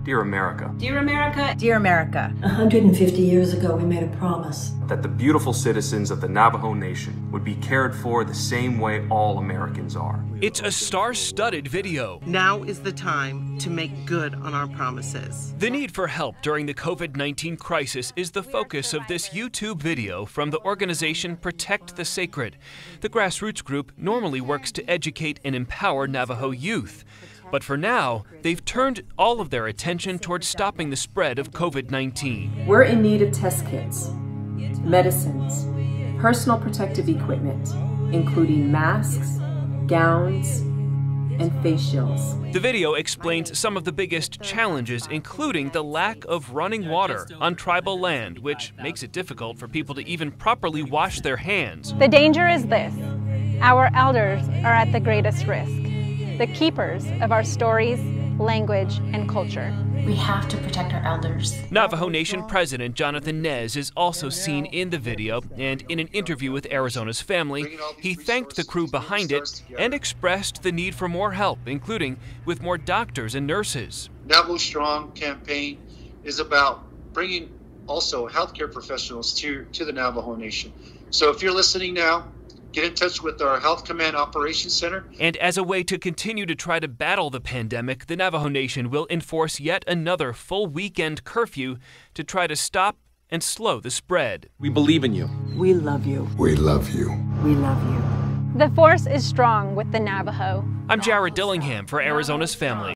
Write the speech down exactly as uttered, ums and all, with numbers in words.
Dear America. Dear America. Dear America. one hundred fifty years ago, we made a promise that the beautiful citizens of the Navajo Nation would be cared for the same way all Americans are. It's a star-studded video. Now is the time to make good on our promises. The need for help during the COVID nineteen crisis is the focus of this YouTube video from the organization Protect the Sacred. The grassroots group normally works to educate and empower Navajo youth. But for now, they've turned all of their attention towards stopping the spread of COVID nineteen. We're in need of test kits, medicines, personal protective equipment, including masks, gowns, and face shields. The video explains some of the biggest challenges, including the lack of running water on tribal land, which makes it difficult for people to even properly wash their hands. The danger is this: our elders are at the greatest risk, the keepers of our stories, language, and culture. We have to protect our elders. Navajo Nation President Jonathan Nez is also seen in the video, and in an interview with Arizona's Family, he thanked the crew behind it and expressed the need for more help, including with more doctors and nurses. Navajo Strong campaign is about bringing also healthcare professionals to, to the Navajo Nation. So if you're listening now, get in touch with our Health Command Operations Center. And as a way to continue to try to battle the pandemic, the Navajo Nation will enforce yet another full weekend curfew to try to stop and slow the spread. We believe in you. We love you. We love you. We love you. The force is strong with the Navajo. I'm Jared Dillingham for Arizona's Family.